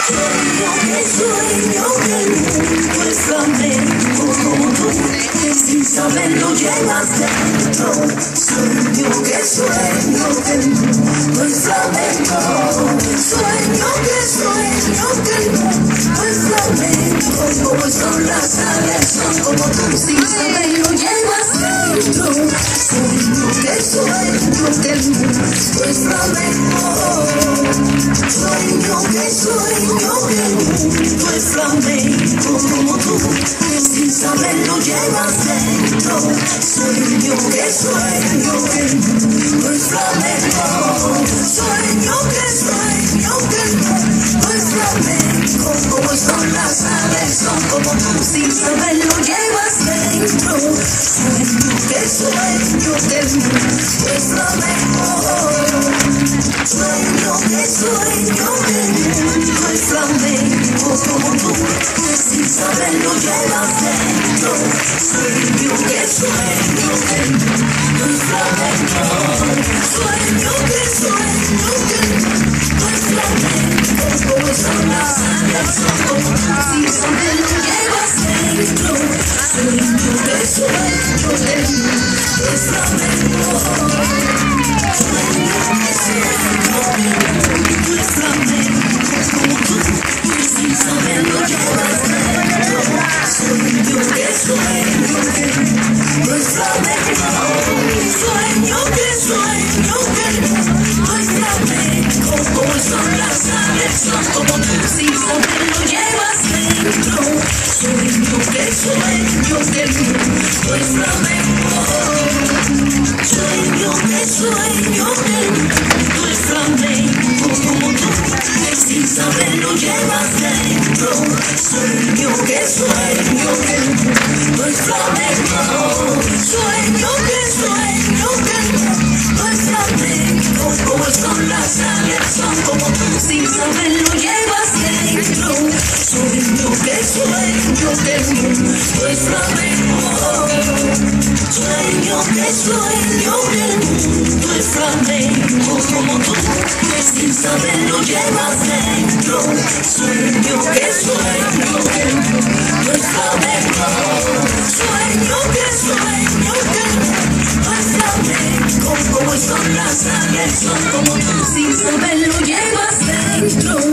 Sueño que el mundo es flamenco como tú, sin saberlo llevas dentro. Sueño que el mundo es flamenco. Sueño que el mundo es flamenco, como son las aves, son como tú, sin saberlo llevas dentro. Sueño que el mundo es flamenco. Sueño que el mundo es flamenco como tú, sin saberlo llevas dentro. Sueño que el mundo es flamenco. Sueño que el mundo es flamenco, como son las aves, son como tú, sin saberlo llevas dentro. Sueño que el mundo es flamenco. Sueño que el mundo es flamenco como tú, sin saberlo llevas dentro. Sueño que el mundo es flamenco. Sueño que el mundo es flamenco, como son las aves, son como tú, sin saberlo llevas dentro. Sueño que el mundo es flamenco. Saberlo llevas dentro. Sueño que el mundo es flamenco. Sueño que el mundo es flamenco, como son las aves, son como tú, sin saberlo llevas dentro. Sueño que el mundo es flamenco. Sueño que el mundo es flamenco como tú, sin saberlo llevas dentro. Sueño que el mundo es flamenco. Sueño que el mundo es flamenco, como son las aves, son como tú, sin saberlo llevas dentro.